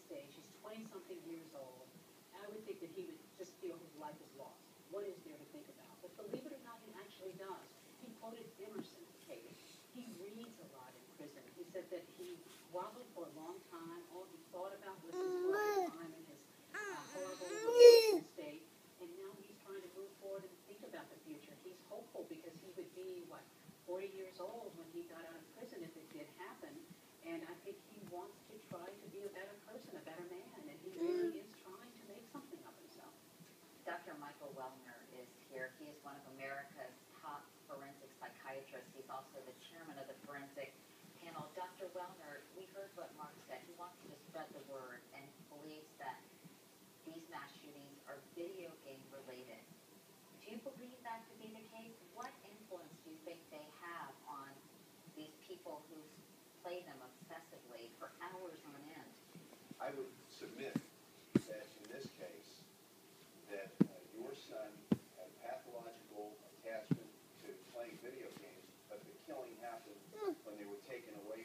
stage. He's 20-something years old. I would think that he would just feel his life is lost. What is there to think about? But believe it or not, he actually does. He quoted Emerson, Katie. He reads a lot in prison. He said that he wobbled for a long time. All he thought about was his horrible time and his horrible addiction state. And now he's trying to move forward and think about the future. He's hopeful because he would be, 40 years old when he got out of prison if it did happen. And I think he wants to try to be a better person, a better man. And he really is trying to make something of himself. Dr. Michael Wellner is here. He is one of America's top forensic psychiatrists. He's also the chairman of the forensic panel. Dr. Wellner, we heard what Mark said. He wants to spread the word and believes that these mass shootings are video game related. Do you believe that to be the case? What influence do you think they have on these people who play them obsessively for hours on end? I would submit that in this case, that your son had pathological attachment to playing video games, but the killing happened when they were taken away